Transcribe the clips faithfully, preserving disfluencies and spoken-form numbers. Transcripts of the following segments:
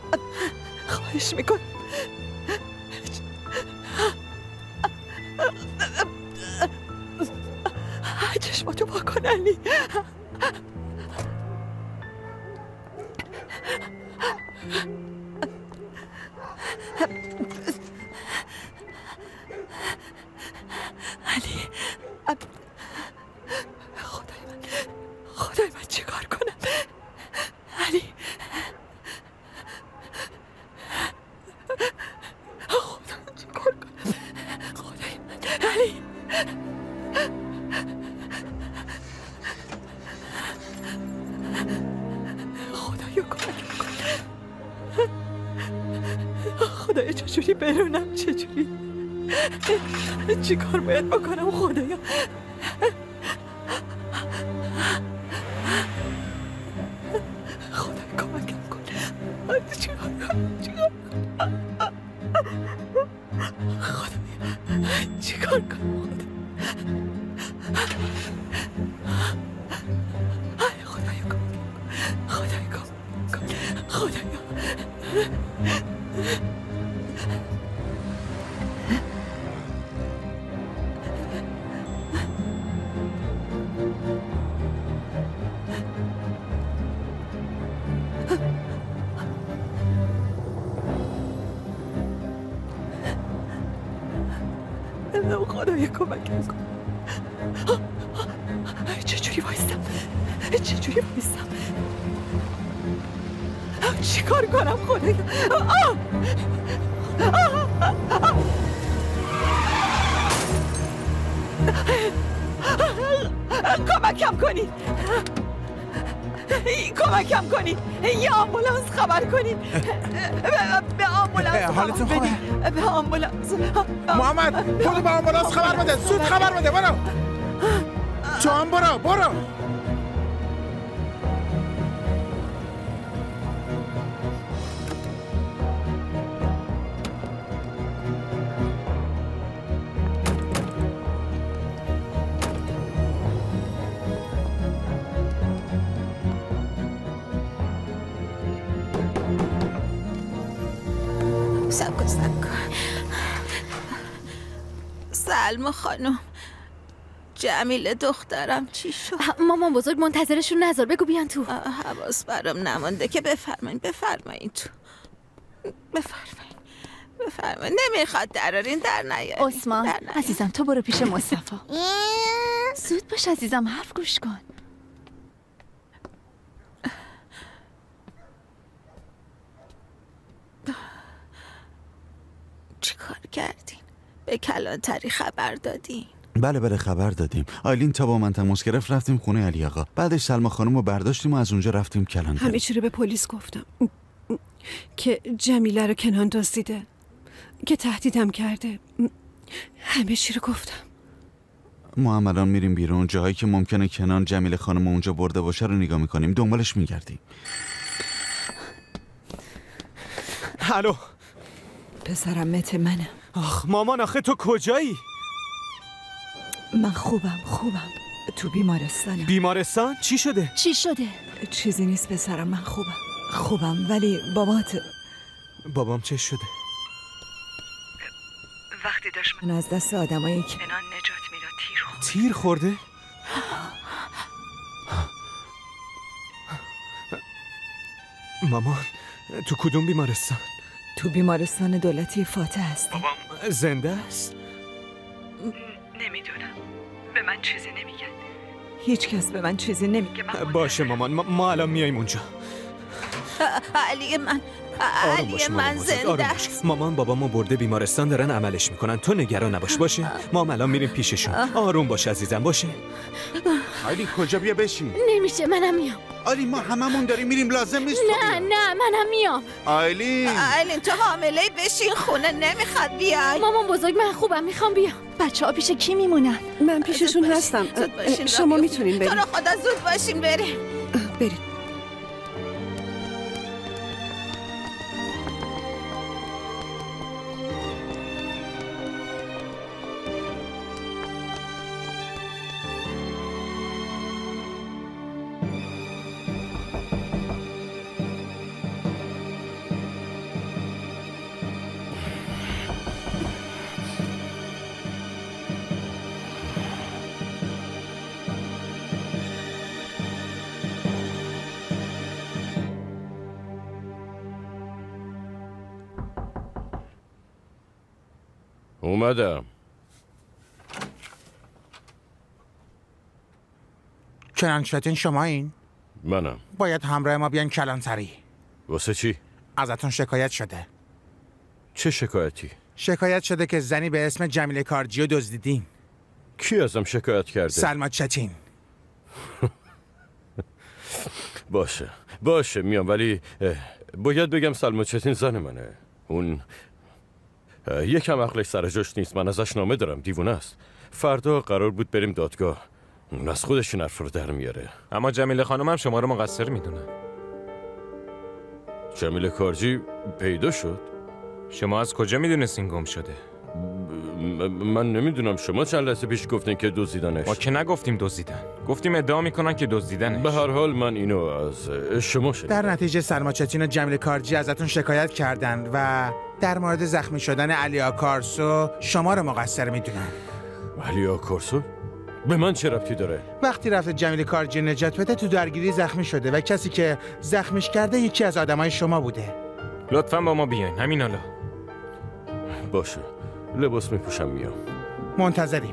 خواهش میکنم چشماتو با کن علی. علی خدای من خدای من چه کار کنم علی؟ خدای من چه کار کنم خدای من علی؟ خدایا کمکم کن خدایا چجوری برونم چجوری چی کار باید بکنم خدایا؟ خدایا کمکم کن چی کار کنم چی کار کنم خدایا چی کار کنم خدایا خدایا کمکم کن خدایا کمکم کن خدایا خدایا کمکم کن چجوری وایستم چجوری وایستم چی کار کنم خدایا کمکم کنید کمکم کنید یه آمبولانس خبر کنید به آمبولانس حالتون خوبه؟ به آمبولانس محمد برو به آمبولانس خبر بده زود خبر بده برو تو هم برو برو سب کن سب کن سلما خانم جمیله دخترم چی شد؟ مامان بزرگ منتظرشون نذار بگو بیان تو. حواس برام نمانده که بفرمایین بفرمایین تو بفرمایین بفرمایین نمیخواد درارین در نیارین عثمان عزیزم تو برو پیش مصطفی زود باش عزیزم حرف گوش کن. چی کار کردین؟ به کلانتری خبر دادین؟ بله بله خبر دادیم. آیلین تا با من تماس گرفت رفتیم خونه علی آقا. بعدش سلما خانم رو برداشتیم و از اونجا رفتیم کلانتری. همه چی رو به پلیس گفتم که جمیله رو کنان دزدیده که تهدیدم کرده. همه چی رو گفتم. ما هم الان میریم بیرون جاهایی که ممکنه کنان جمیله خانم اونجا برده باشه رو نگاه میکنیم دنبالش میگردیم. الو پسرم مت منم. آخ مامان آخه تو کجایی؟ من خوبم خوبم تو بیمارستانم. بیمارستان؟ چی شده؟ چی شده؟ چیزی نیست پسرم من خوبم خوبم ولی بابات بابام چه شده؟ وقتی داشت من از دست آدمایی که کنان نجات میداد تیر خورد. تیر خورده؟ مامان تو کدوم بیمارستان؟ تو بیمارستان دولتی فاتح هست. بابام زنده است؟ نمیدونم به من چیزی نمیگن هیچ کس به من چیزی نمیگه. باشه مامان ما, ما الان میاییم اونجا. علی من علی من زنده است. مامان بابامو برده بیمارستان دارن عملش میکنن تو نگران نباش باشه. ما هم الان میریم پیششون. آروم باش عزیزم باشه. آیلین کجا بیا بشین. نمیشه منم میام. آیلین ما هممون داریم میریم لازم نیست. نه نه منم میام. آیلین آیلین تو حامله بشین خونه نمیخواد بیای. مامان بزرگ من خوبم میخوام بیام. بچه ها پیش کی میمونن؟ من پیششون هستم. شما میتونین بریم. تو رو خدا زود باشین بریم. بریم. اومدم. کنانشتین شما این؟ منم. باید همراه ما بیان کلانتری. واسه چی؟ ازتون شکایت شده. چه شکایتی؟ شکایت شده که زنی به اسم جمیله کارجی رو دزدیدین. کی ازم شکایت کرده؟ سلما چتین. باشه باشه میام، ولی باید بگم سلما چتین زن منه. اون یکم عقلش سر جاش نیست. من ازش نامه دارم، دیوونه است. فردا قرار بود بریم دادگاه. اون از خودش این حرف رو در میاره. اما جمیله خانم هم شما رو مقصر میدونه. جمیله کارجی پیدا شد؟ شما از کجا میدونستین گم شده؟ من نمیدونم. شما چند لحظه پیش گفتین که دزدیدنش. ما که نگفتیم دزدیدن، گفتیم ادعا میکنن که دزدیدنش. به هر حال من اینو از شما شنیدم. در نتیجه سلما چتین و جمیله کارجی ازتون شکایت کردن و در مورد زخمی شدن علی آکارسو شما رو مقصر میدونن. علی آکارسو؟ به من چه ربطی داره؟ وقتی رفته جمیله کارجی نجات بده تو درگیری زخمی شده و کسی که زخمیش کرده یکی از آدمای شما بوده. لطفاً با ما بیاین همین حالا. باشه، لباس میپوشم میام. منتظریم.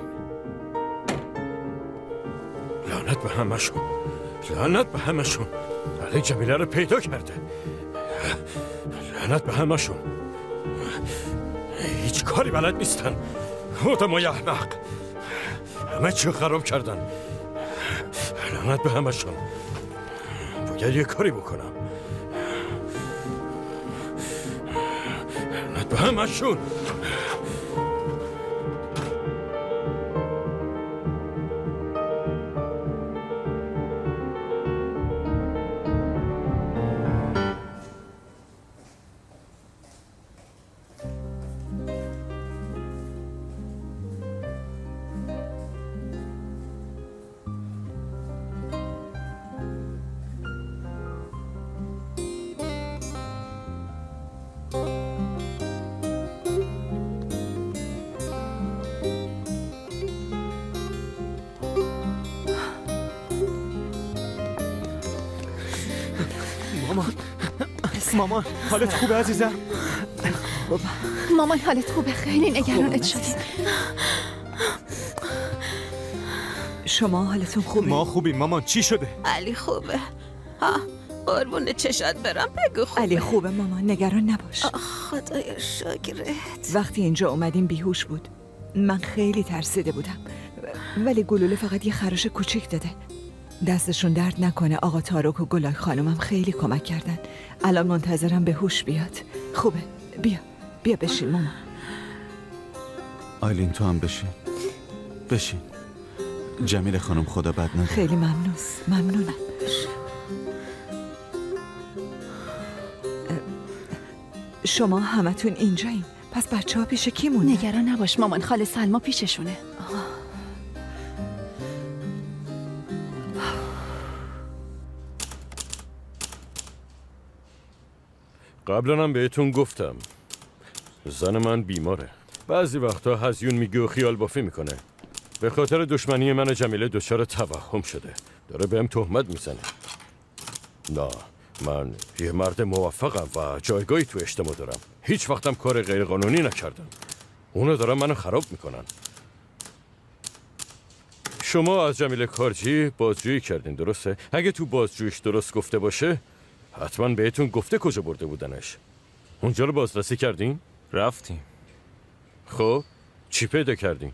لعنت به همشون، لعنت به همشون. علی جمیله رو پیدا کرده. لعنت به همشون. هیچ کاری بلد نیستن. آدمای احمق همه چی خراب کردن. لعنت به همشون. باید یه کاری بکنم. لعنت به همشون. مامان حالت خوبه عزیزم؟ مامان حالت خوبه؟ خیلی نگرانت شدیم. شما حالتون خوبه؟ ما خوبیم مامان. چی شده؟ علی خوبه. ها قربون چشات برم بگو خوبه. علی خوبه مامان، نگران نباش. خدای شکرت. وقتی اینجا اومدیم بیهوش بود. من خیلی ترسیده بودم، ولی گلوله فقط یه خراش کوچیک داده. دستشون درد نکنه. آقا تارک و گلای خانومم خیلی کمک کردن. الان منتظرم به هوش بیاد. خوبه، بیا بیا بشین مامان. آیلین تو هم بشین. بشین. جمیله خانم خدا بد نده. خیلی ممنون. ممنونم. شما همتون اینجایین، پس بچه ها پیش کی مونده؟ نگران نباش مامان، خاله سلما پیششونه. قبلا هم بهتون گفتم زن من بیماره. بعضی وقتا هزیون میگه و خیال بافی میکنه. به خاطر دشمنی من و جمیله دچار توهم شده. داره بهم تهمت میزنه. نه، من یه مرد موفقم و جایگاهی تو اجتماع دارم. هیچ وقتم کار غیر قانونی نکردم. اونا دارن منو خراب میکنن. شما از جمیله کارجی بازجویی کردین درسته؟ اگه تو بازجوییش درست گفته باشه حتما بهتون گفته کجا برده بودنش. اونجا رو بازرسی کردین؟ رفتیم. خب چی پیدا کردین؟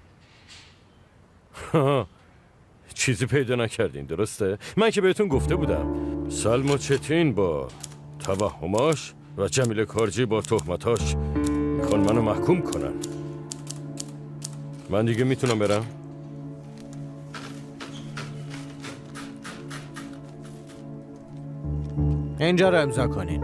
چیزی پیدا نکردین درسته؟ من که بهتون گفته بودم سلما چتین با توهماش و جمیله کارجی با تهمتاش میخوان منو محکوم کنن. من دیگه میتونم برم؟ اینجا رو امضا کنین.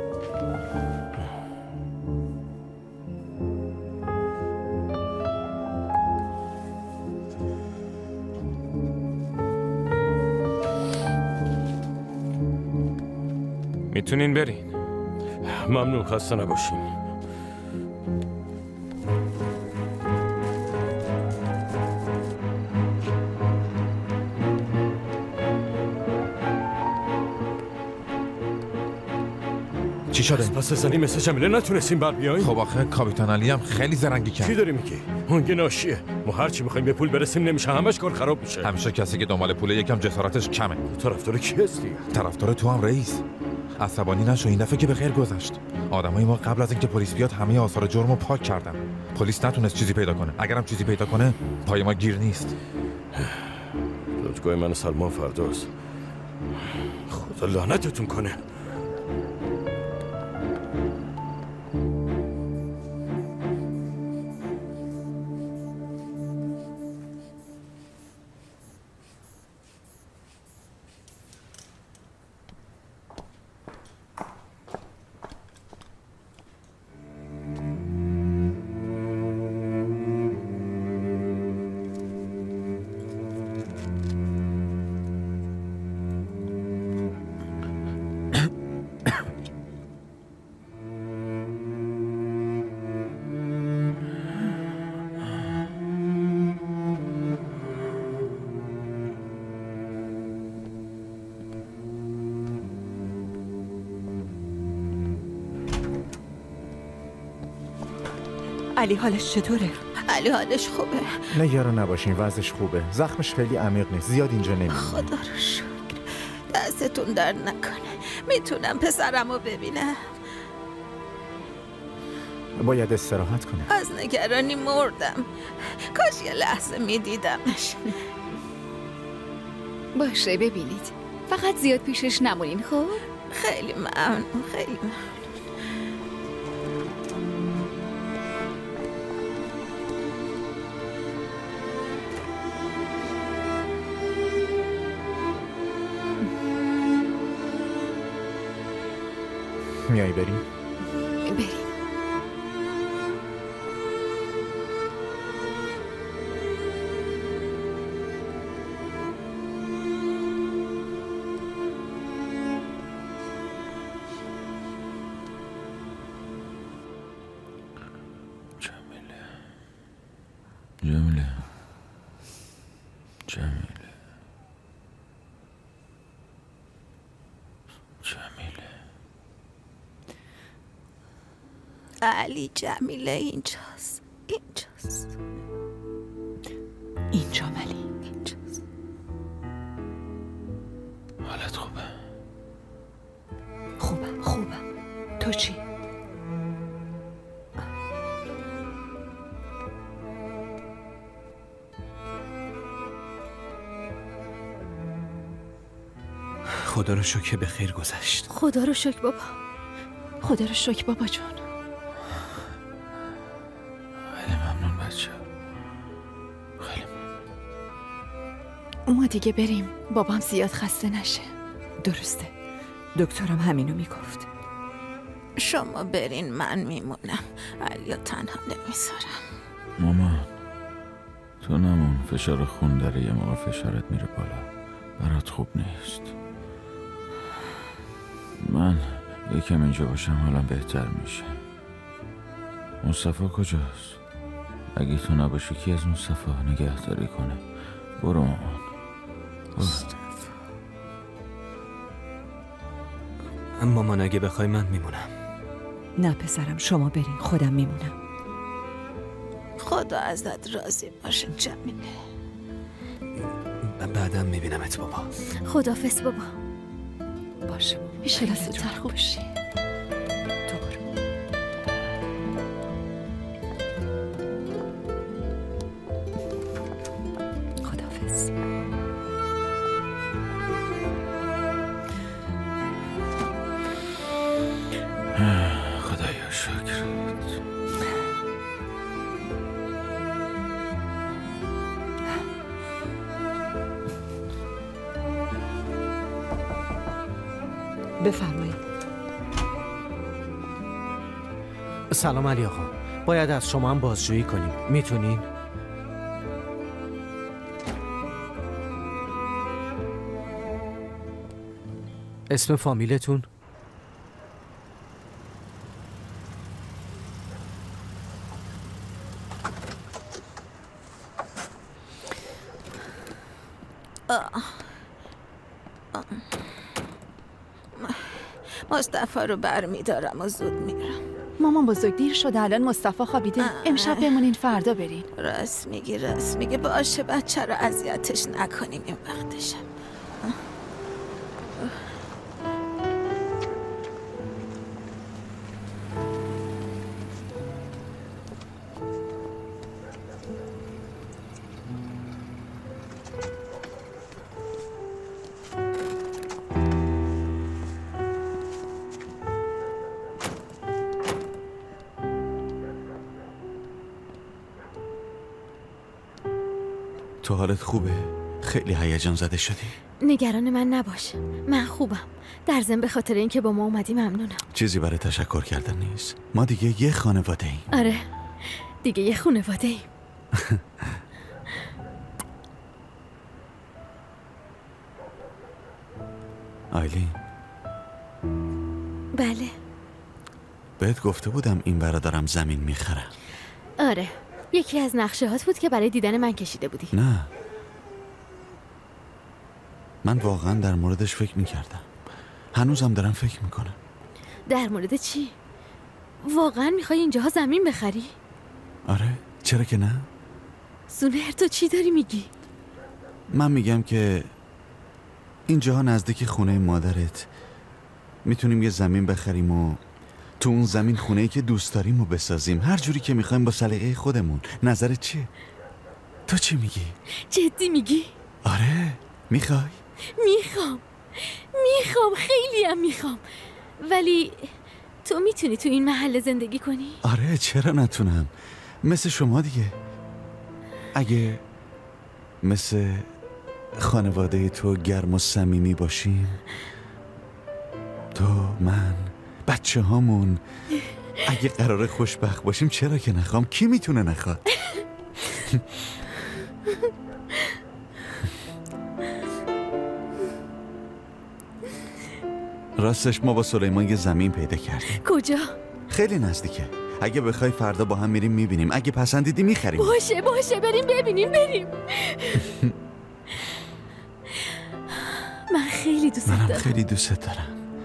میتونین برین. ممنون، خسته نباشین. چی شده؟ پس زنی مثل جمیله نتونستیم بر بیاییم؟ خب آخه کاپیتان علی هم خیلی زرنگی کرد. چی داری میگی؟ اون که ناشیه. ما هر چی می‌خوایم به پول برسیم نمیشه، همش کار خراب میشه. همیشه کسی که دنبال پول یکم جسارتش کمه. طرفدار کی هستی؟ طرفدار تو هم رئیس. عصبانی نشو، این دفعه که به خیر گذشت. آدمای ما قبل از اینکه پلیس بیاد همه آثار جرمو پاک کردن. پلیس نتونست چیزی پیدا کنه. اگرم چیزی پیدا کنه پای ما گیر نیست. دادگاه من سلمان فرداست. خدا لعنتتون کنه. علی حالش چطوره؟ علی حالش خوبه. نگران نباشین، وضعش خوبه. زخمش خیلی عمیق نیست، زیاد اینجا نمیمونه. خدا رو شکر. دستتون درد نکنه. میتونم پسرمو ببینم؟ باید استراحت کنه. از نگرانی مردم. کاش یه لحظه میدیدمش. باشه ببینید، فقط زیاد پیشش نمونین. خب خیلی ممنون، خیلی ممنون. میایی بریم؟ بریم. جمیله جمیله جمیله جمیله علی جمیله اینجاست. اینجاست. اینجا علی. اینجاست. حالت خوبه؟ خوبم خوبم. تو چی؟ خدا رو شکر به خیر گذشت. خدا رو شکر بابا. خدا رو شکر بابا جون. خیلی ممنون بچه. خیلی ممنون. ما دیگه بریم، بابام زیاد خسته نشه. درسته، دکترم همینو میگفت. شما برین، من میمونم. علیو تنها نمیذارم. مامان تو نمون، فشار خون داره، یه موقع فشارت میره بالا، برات خوب نیست. من یکم اینجا باشم حالم بهتر میشه. مصطفی کجاست؟ اگه تو نباشی کی از مصطفی نگهداری کنه؟ برو مامان. مصطفی مامان اگه بخوای من میمونم. نه پسرم، شما برین، خودم میمونم. خدا ازت راضی باشه جمیله. بعدم میبینمت بابا. خداحافظ بابا. باشه بابا. ایشالا زودتر خوب بشی. تو برو. خداحافظ. خدایا شکرت. بفرمایید. سلام علی آقا، باید از شما هم بازجویی کنیم، میتونین؟ اسم فامیلتون؟ مصطفی رو بر میدارم و زود میرم. مامان بزرگ دیر شده، الان مصطفی خوابیده. امشب بمونین فردا برین. راست میگی راست میگی باشه، بچه رو اذیتش نکنیم این وقتشم. تو حالت خوبه؟ خیلی هیجان زده شدی؟ نگران من نباش، من خوبم. در ضمن به خاطر اینکه با ما اومدی ممنونم. چیزی برای تشکر کردن نیست. ما دیگه یه خانواده ایم. آره دیگه یه خانواده ایم. آیلین. بله. بهت گفته بودم این برادرم زمین میخرم. آره یکی از نقشه هات بود که برای دیدن من کشیده بودی. نه من واقعا در موردش فکر میکردم. هنوزم دارم فکر میکنم. در مورد چی؟ واقعا میخوای اینجاها زمین بخری؟ آره چرا که نه؟ سونر تو چی داری میگی؟ من میگم که اینجاها نزدیک خونه مادرت میتونیم یه زمین بخریم و تو اون زمین خونه‌ای که دوست داریم و بسازیم، هر جوری که میخوایم با سلیقه خودمون. نظرت چیه؟ تو چی میگی؟ جدی میگی؟ آره میخوای؟ میخوام میخوام خیلی هم میخوام. ولی تو میتونی تو این محله زندگی کنی؟ آره چرا نتونم، مثل شما دیگه. اگه مثل خانواده تو گرم و صمیمی باشیم، تو من بچه هامون، اگه قراره خوشبخت باشیم چرا که نخوام؟ کی میتونه نخواد؟ راستش ما با سلیمان یه زمین پیدا کردیم. کجا؟ خیلی نزدیکه. اگه بخوای فردا با هم میریم میبینیم، اگه پسندیدی میخریم. باشه باشه بریم ببینیم بریم. من خیلی دوست دارم. منم خیلی دوست دارم.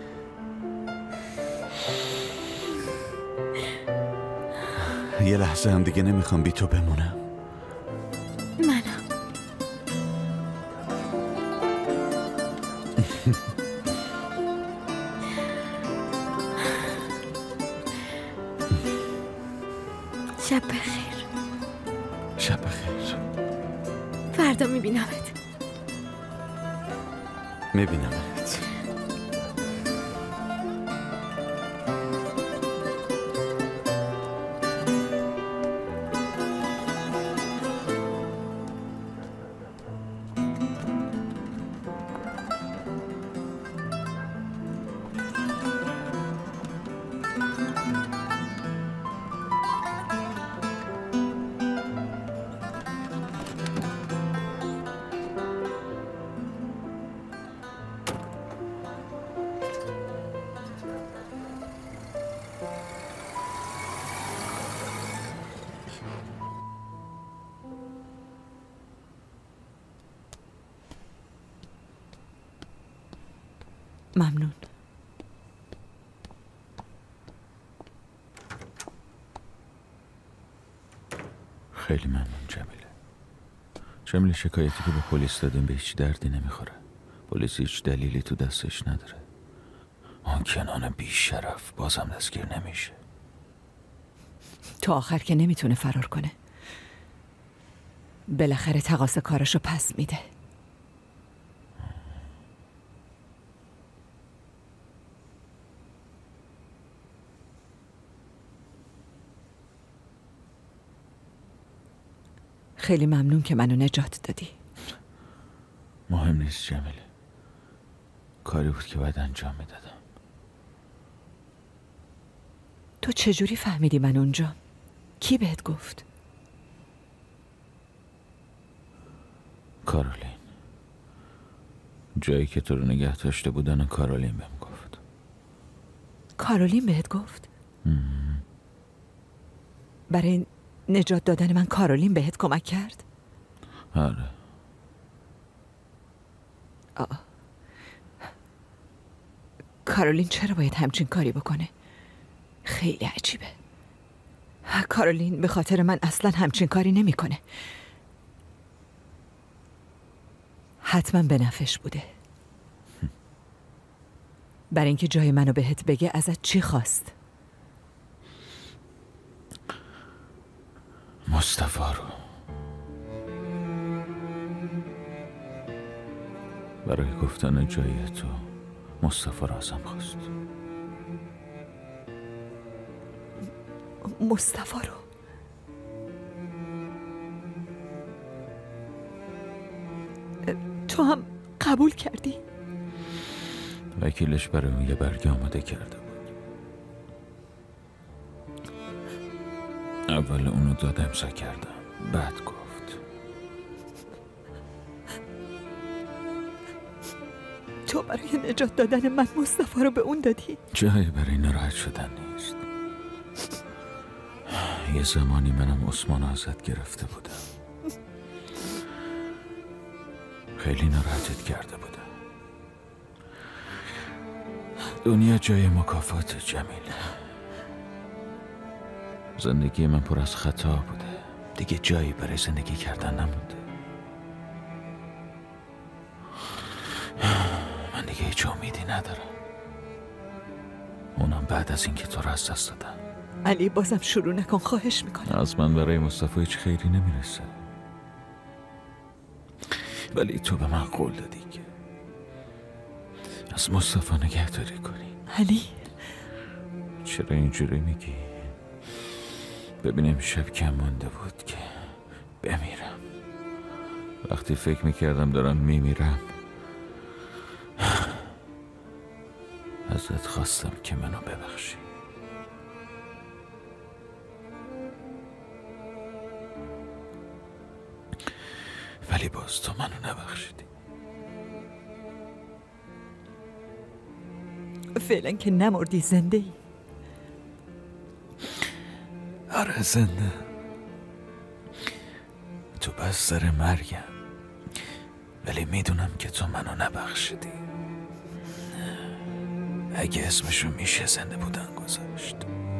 یه لحظه هم دیگه نمیخوام بی تو بمونم. منم. شب بخیر. شب بخیر. فردا میبینمت. میبینمت. ممنون. خیلی ممنون جمیله. جمیله شکایتی که به پلیس دادیم به هیچ دردی نمیخوره. پلیس هیچ دلیلی تو دستش نداره. آن کنان بی شرف بازم دستگیر نمیشه. تا آخر که نمیتونه فرار کنه. بالاخره تقاضا کارشو پس میده. خیلی ممنون که منو نجات دادی. مهم نیست جمیله. کاری بود که باید انجام میدادم. تو چجوری فهمیدی من اونجا؟ کی بهت گفت؟ کارولین. جایی که تو رو نگه داشته بودن کارولین بهم گفت. کارولین بهت گفت؟ مم. برای نجات دادن من کارولین بهت کمک کرد؟ آره. آه. کارولین چرا باید همچین کاری بکنه؟ خیلی عجیبه. کارولین به خاطر من اصلا همچین کاری نمیکنه. حتما به نفعش بوده. برای اینکه جای منو بهت بگه ازت چی خواست؟ مصطفی رو برای گفتن جای تو مصطفی رو ازم خواست. مصطفی رو؟ تو هم قبول کردی؟ وکیلش برای اون یه برگه آماده کرده بود. اول اونو داد امضا کردم، بعد گفت. تو برای نجات دادن من مصطفی رو به اون دادی؟ جایی برای ناراحت شدن نیست. یه زمانی منم عثمان ازت گرفته بودم. خیلی ناراحتت کرده بودم. دنیا جای مکافات جمیله. زندگی من پر از خطا بوده. دیگه جایی برای زندگی کردن نمونده. من دیگه هیچ امیدی ندارم. اونم بعد از اینکه تو رو از دست دادم. علی بازم شروع نکن، خواهش میکنم. از من برای مصطفی هیچ خیری نمیرسه. ولی تو به من قول دادی که از مصطفی نگهداری کنی. علی چرا اینجوری میگی؟ ببینم شب کم مونده بود که بمیرم. وقتی فکر میکردم دارم میمیرم ازت خواستم که منو ببخشی. ولی باز تو منو نبخشیدی. فعلا که نمردی، زنده ای. آره زنده. تو بستر مرگم، ولی میدونم که تو منو نبخشیدی. اگه اسمشو میشه زنده بودن گذاشت.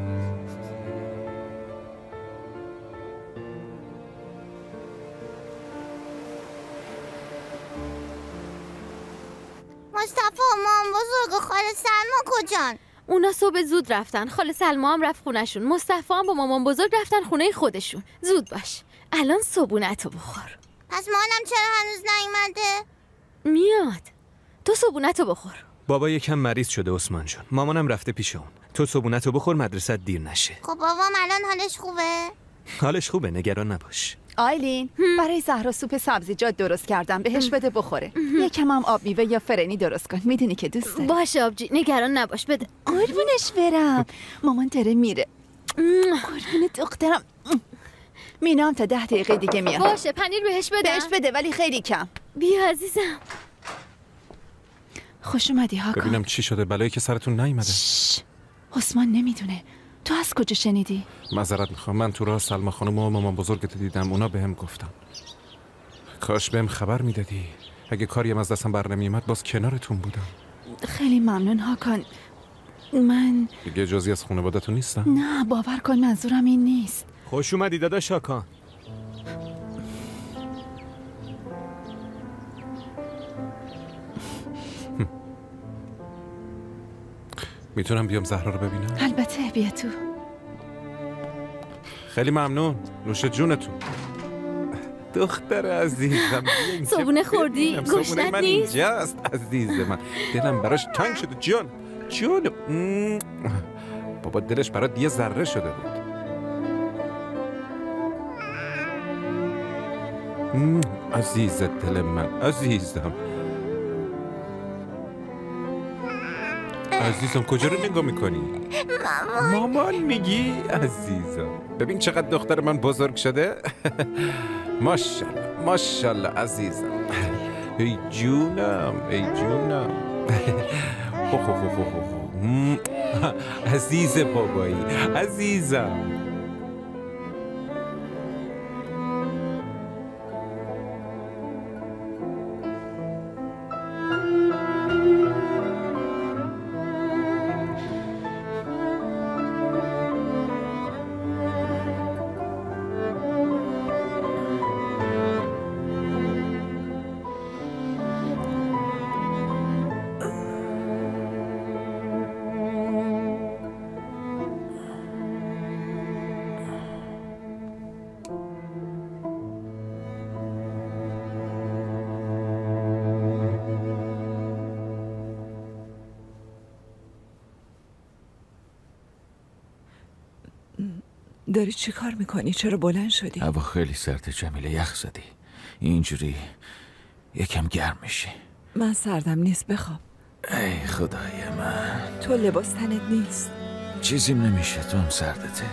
مصطفی و مام بزرگ و خاله سلما کجان؟ اونا صبح زود رفتن. خاله سلما هم رفت خونشون. مصطفی هم با مامان بزرگ رفتن خونه خودشون. زود باش، الان صبونتو بخور. پس مامانم چرا هنوز نیومده؟ میاد. تو صبونتو بخور. بابا یکم مریض شده عثمان جون. مامانم رفته پیش اون. تو صبونتو بخور مدرسه دیر نشه. خب بابام الان حالش خوبه؟ حالش خوبه، نگران نباش. آیلین، برای زهرا سوپ سبزیجات درست کردم، بهش بده بخوره. یکم هم آب میوه یا فرنی درست کن، میدونی که دوست داری. باشه آبجی، نگران نباش، بده. قربونش برم. مامان داره میره. قربون دخترم. مینام تا ده دقیقه دیگه میاد. باشه، پنیر بهش بده. بهش بده ولی خیلی کم. بیا عزیزم. خوش اومدی هاکان. ببینم چی شده، بلایی که سرتون نیومده. عثمان نمیدونه. تو از کجا شنیدی؟ معذرت میخوام، من تو راه سلما خانم و مامان بزرگت دیدم، اونا بهم گفتن. کاش بهم خبر میدادی. اگه کاریم از دستم بر نمیومد باز کنارتون بودم. خیلی ممنون هاکان. من دیگه جزئی از خانواده‌تون نیستم. نه باور کن، منظورم این نیست. خوش اومدی داداش هاکان. میتونم بیام زهرا رو ببینم؟ البته، بیا تو. خیلی ممنون، نوش جونتون. دختر عزیزم، صبونه خوردی؟ گوشتت من نیست؟ اینجاست عزیز من. دلم براش تنگ شده جان جان. بابا دلش برات یه ذره شده بود. عزیز دل من، عزیزم عزیزم کجا رو نگاه میکنی؟ مامان مامان میگی؟ عزیزم ببین چقدر دختر من بزرگ شده. ماشالله ماشالله عزیزم. ای جونم ای جونم. خو خو خو خو خو. عزیز بابایی عزیزم. داری چی کار میکنی؟ چرا بلند شدی؟ هوا خیلی سرده جمیله، یخ زدی. اینجوری یکم گرم میشی. من سردم نیست، بخواب. ای خدای من، تو لباس تنت نیست. چیزیم نمیشه، تو هم سردته.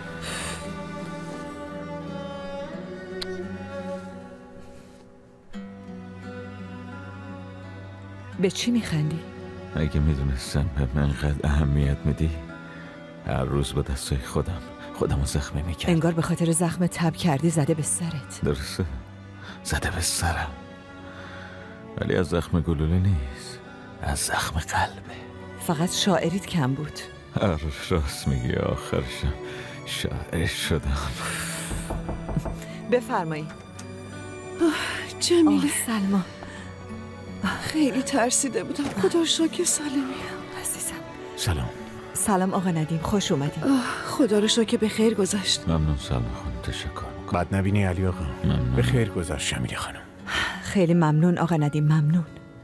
به چی میخندی؟ اگه میدونستم به من قدر اهمیت میدی، هر روز با دستای خودم خودم رو زخمی میکرد. انگار به خاطر زخم تب کردی زده به سرت. درسته، زده به سرم، ولی از زخم گلوله نیست، از زخم قلبه. فقط شاعریت کم بود. هر راست میگی، آخرشم شاعر شدم. بفرمایید. جمیله. سلما، خیلی ترسیده بودم. خدا رو شکر سالمی. عزیزم. سلام. سلام آقا ندیم، خوش اومدیم. خدا رو شکر به خیر گذشت. ممنون سلما خانم، تشکر. بد نبینی علی آقا. ممنون. به خیر گذشت جمیله خانم. خیلی ممنون آقا ندیم، ممنون.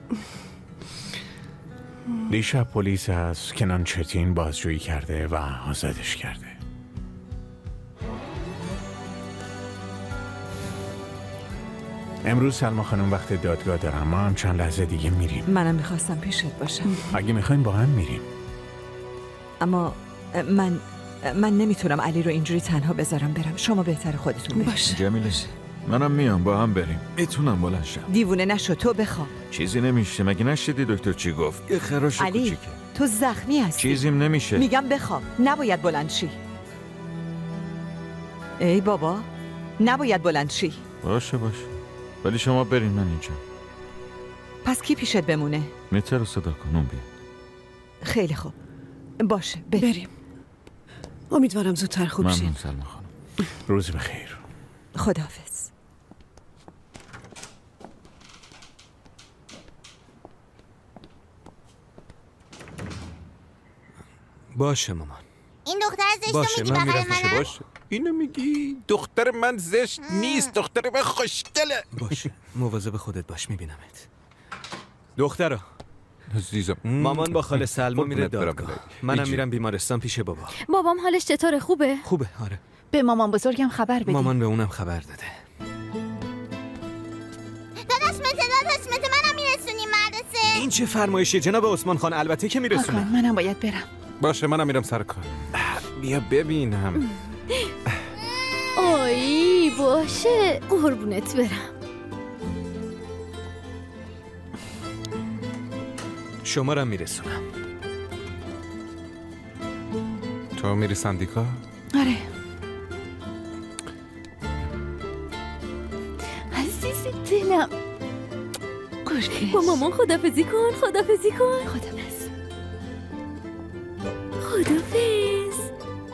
دیشب پلیس از کنان چتین بازجویی کرده و آزادش کرده. امروز سلما خانم وقت دادگاه دارم، ما هم چند لحظه دیگه میریم. منم میخواستم پیشت باشم. اگه میخواین با هم میریم. اما من من نمیتونم علی رو اینجوری تنها بذارم برم. شما بهتر خودتون بریم. باشه. جمیله، منم میام، با هم بریم. میتونم بلند شم. دیوونه نشو، تو بخواب. چیزی نمیشه، مگه نشدی دکتر چی گفت؟ یه خراش علی کوچیکه. تو زخمی هستی. چیزیم نمیشه. میگم بخواب، نباید بلند شی. ای بابا، نباید بلند شی. باشه باشه، ولی شما برین، من اینجا. پس کی پیشت بمونه؟ میتر رو صدا کنم بیاد. خیلی خوب، باشه بریم, بریم. امیدوارم زودتر خوب شیم. ممنون سلما خانم. روز بخیر. خداحافظ. باشه مامان. این دختر زشت باشه، میگی من بغل میرم پیش منم؟ باشه. اینو میگی؟ دختر من زشت نیست، دختر من خوشگله. باشه، مواظب خودت باش، میبینمت. دخترا، عزیزم. مامان با خاله سلما میره قربونت برم. دادگاه. منم میرم بیمارستان پیش بابا. بابام حالش چطوره؟ خوبه؟ خوبه، آره. به مامان بزرگم خبر بدی. مامان به اونم خبر داده. داداش مته داداش مته منم میرسونی مدرسه. این چه فرمایشیه جناب عثمان خان؟ البته که میرسونم. حتما منم باید برم. باشه، منم میرم سر کار. بیا ببینم. آی باشه، قربونت برم. شمارم میرسونم. تو میری سندیکا؟ آره. عزیز دلم، با مامان خدافزی کن، خدافزی کن. خدافز. خدافز.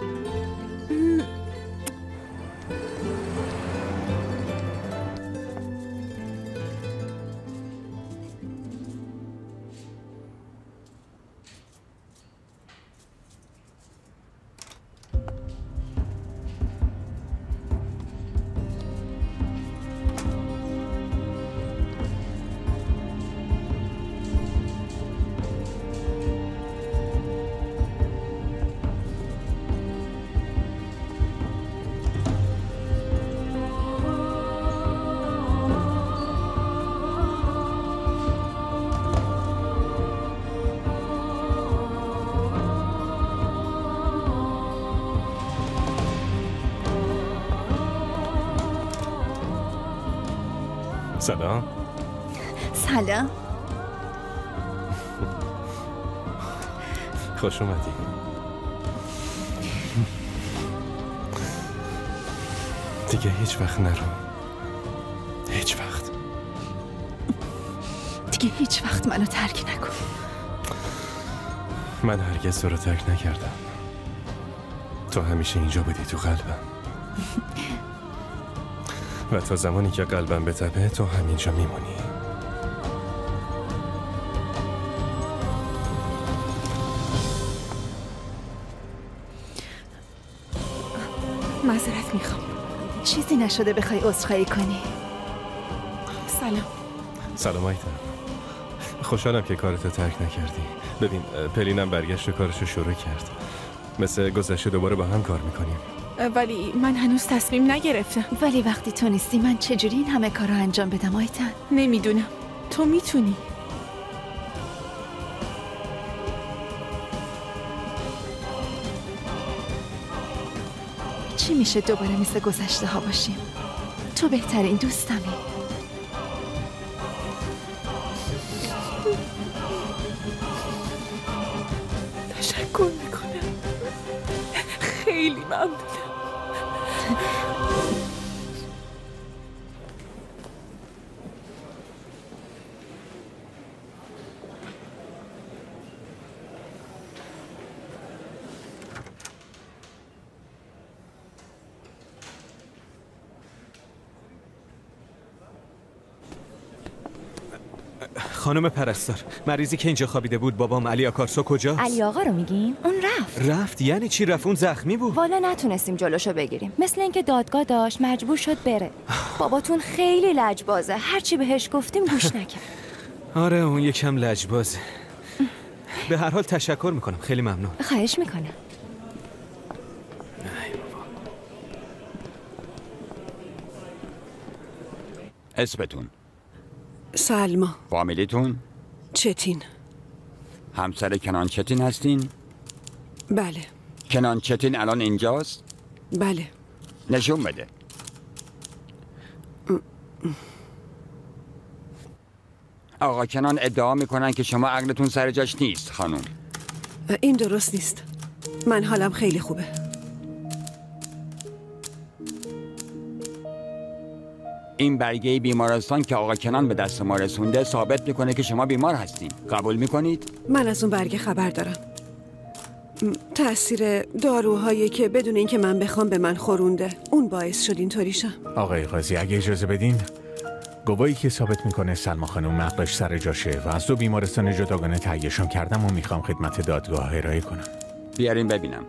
سلام. سلام. خوش اومدی. دیگه هیچ وقت نرو. هیچ وقت. دیگه هیچ وقت منو ترک نکن. من هرگز تو رو ترک نکردم. تو همیشه اینجا بودی، تو قلبم. و تا زمانی که قلبم بتپه تو همینجا میمونی. معذرت میخوام. چیزی نشده بخوای عذرخواهی کنی؟ سلام. سلام آیتا. خوشحالم که کارتو ترک نکردی. ببین پلینم برگشت و کارشو شروع کرد. مثل گذشته دوباره با هم کار میکنیم. ولی من هنوز تصمیم نگرفتم. ولی وقتی تو نیستی من چجوری این همه کار رو انجام بدم آیتن؟ نمیدونم. تو میتونی. چی میشه دوباره مثل گذشته ها باشیم؟ تو بهترین دوستمی. تشکر میکنم. خیلی ممنونم. خانم پرستار، مریضی که اینجا خوابیده بود بابام علی آکارسو کجاست؟ علی آقا رو میگین؟ اون رفت. رفت یعنی چی؟ رفت؟ اون زخمی بود. والا نتونستیم جلوشو بگیریم. مثل اینکه دادگاه داشت مجبور شد بره. باباتون خیلی لجبازه. هرچی بهش گفتیم گوش نکرد. آره اون یکم لجبازه. به هر حال تشکر میکنم. خیلی ممنون. خواهش میکنم. اسمتون؟ سلما. فامیلیتون؟ چتین. همسر کنان چتین هستین؟ بله. کنان چتین الان اینجاست؟ بله. نشون بده. آقا کنان ادعا میکنن که شما عقلتون سر جاش نیست خانم. این درست نیست. من حالم خیلی خوبه. این برگه بیمارستان که آقا کنان به دست ما رسونده ثابت میکنه که شما بیمار هستین. قبول میکنید؟ من از اون برگه خبر دارم. تأثیر داروهایی که بدون اینکه من بخوام به من خورونده، اون باعث شد اینطوری شم. آقای قاضی اگه اجازه بدین، گواهی که ثابت میکنه سلما خانم عقلش سر جاشه و از دو بیمارستان جداگانه تهیهشون کردم و میخوام خدمت دادگاه ارائه کنم. بیارین ببینم.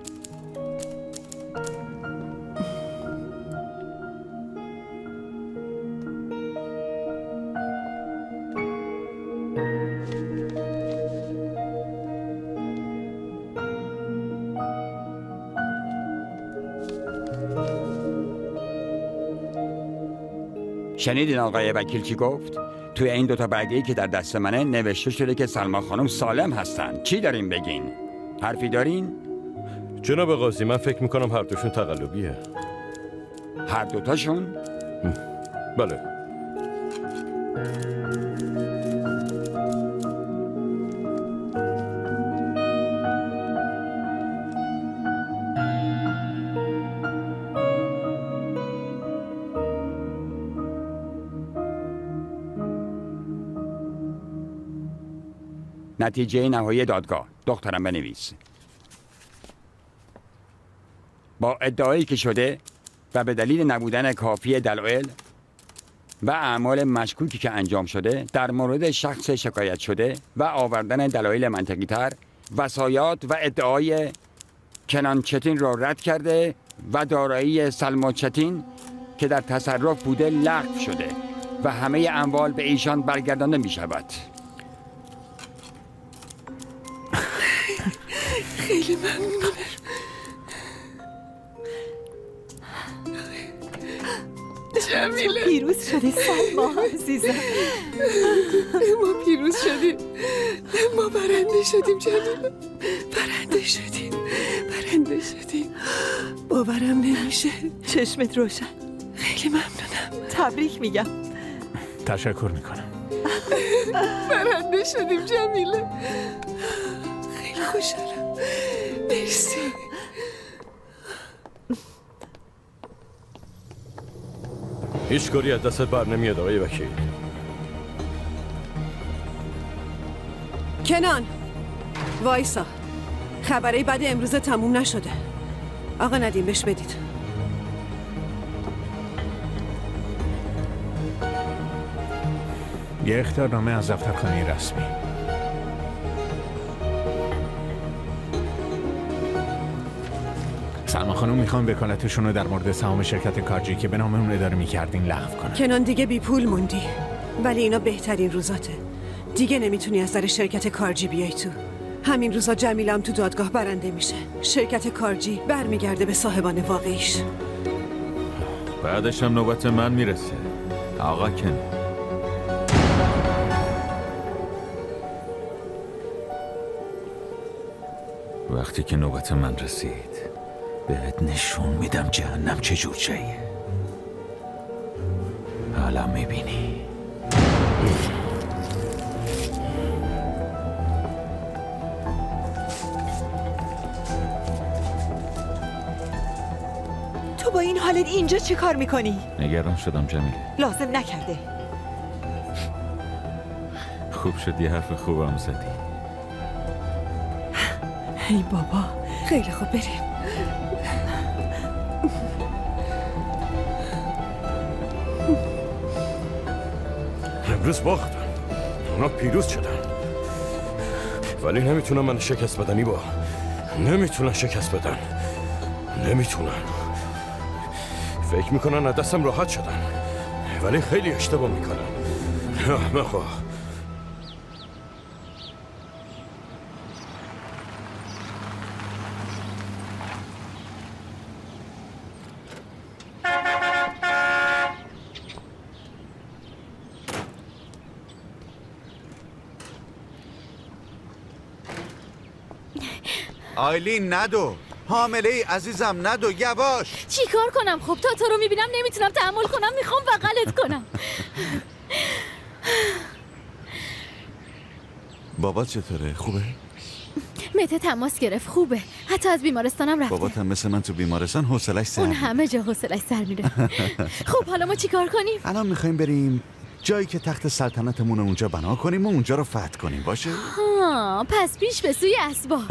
شنیدین آقای وکیل چی گفت؟ توی این دوتا برگه‌ای که در دست منه نوشته شده که سلما خانم سالم هستن. چی دارین بگین؟ حرفی دارین؟ جناب قاضی من فکر میکنم هر دوشون تقلبیه. هر دوتاشون؟ بله. نتیجه نهایی دادگاه. دخترم بنویس. با ادعایی که شده و به دلیل نبودن کافی دلایل و اعمال مشکوکی که انجام شده در مورد شخص شکایت شده و آوردن دلایل منطقی تر، وصایات و ادعای کنان چتین را رد کرده و دارایی سلما چتین که در تصرف بوده لغو شده و همه اموال به ایشان برگردانده می شود. خیلی ممنونم. جمیله پیروز شدی سلما عزیزم. ما پیروز شدیم. ما برنده شدیم جمیله. برنده شدیم. برنده شدیم. باورم نمیشه. چشمت روشن. خیلی ممنونم. تبریک میگم. تشکر میکنم. برنده شدیم جمیله. خیلی خوشحالم. مرسی. هیچ کاری از دستت بر نمیاد آقای وکیل. کنان وایسا. خبری بعد امروز تموم نشده. آقا ندیم بهش بدید. یه اخطارنامه از دفترخانه رسمی. سلما خانم میخوام وکالتشون رو در مورد سهام شرکت کارجی که به نام اون اداره میکردین لغو کنن. کنان دیگه بی پول موندی. ولی اینا بهترین روزاته. دیگه نمیتونی از در شرکت کارجی بیای تو. همین روزا جمیله هم تو دادگاه برنده میشه. شرکت کارجی برمیگرده به صاحبان واقعیش. بعدش هم نوبت من میرسه آقا کن. وقتی که نوبت من رسید بهت نشون میدم جهنم چه جور جاییه. حالا میبینی. تو با این حالت اینجا چی کار میکنی؟ نگران شدم جمیله. لازم نکرده. خوب شد یه حرف خوبم زدی. ای بابا خیلی خوب بریم. امروز باختن، اونا پیروز شدن، ولی نمیتونن من شکست بدن. با نمیتونن شکست بدن، نمیتونن. فکر میکنن از دستم راحت شدن، ولی خیلی اشتباه میکنن. احمقا. آیلین ندو، حامله ای عزیزم ندو، یواش. چی کار کنم؟ خب تا تو رو میبینم نمیتونم تحمل کنم، میخوام بغلت کنم. بابات چطوره؟ خوبه؟ مته تماس گرفت، خوبه. حتی از بیمارستانم رفته. بابات هم مثل من تو بیمارستان حوصله‌اش سر اون میره. همه جا حوصله‌اش سر میره. خب حالا ما چی کار کنیم؟ الان میخوایم بریم جایی که تخت سلطنتمون اونجا بنا کنیم و اونجا رو فتح کنیم. باشه؟ ها، پس پیش به سوی اسبا.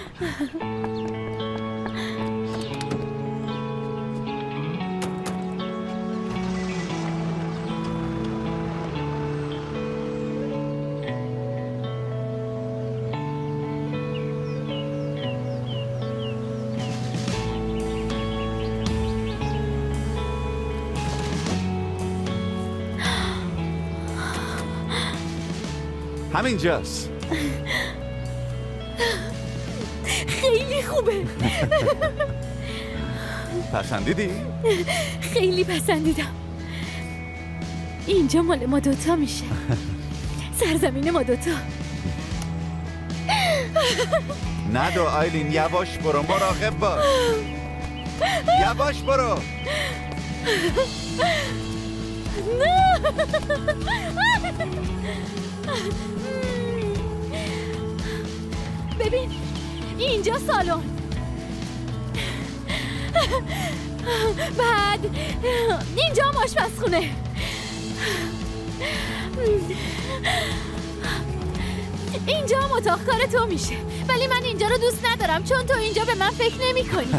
همینجاست. خیلی خوبه. پسندیدی؟ خیلی پسندیدم. اینجا مال ما دوتا میشه. سرزمین ما دوتا. ندو آیلین، یواش برو، مراقب باش. یواش برو. نه. ببین اینجا سالن، بعد اینجا هم آشپزخونه، اینجا هم اتاق کار تو میشه. ولی من اینجا رو دوست ندارم چون تو اینجا به من فکر نمی کنی.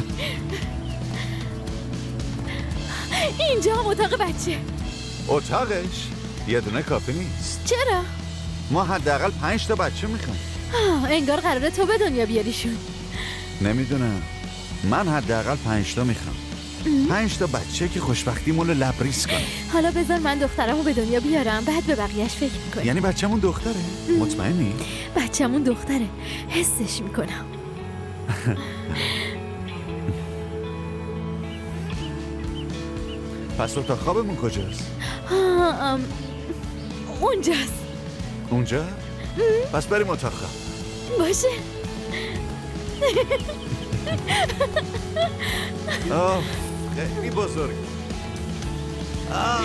اینجا هم اتاق بچه. اتاقش یه دونه کافی نیست. چرا؟ ما حداقل پنج تا بچه میخوایم. انگار قراره تو به دنیا بیاریشون. نمیدونم، من حداقل پنج تا میخوام. پنج تا بچه که خوشبختیمون رو لبریز کنه. حالا بذار من دخترمو به دنیا بیارم، بعد به بقیهش فکر میکنم. یعنی بچه‌مون دختره؟ مطمئنی؟ بچه‌مون دختره، حسش میکنم. پس اتاق خوابمون کجاست؟ ام... اونجاست. اونجا؟ پس بریم اتاق خواب. باشه. آه خیلی بزرگ. آه.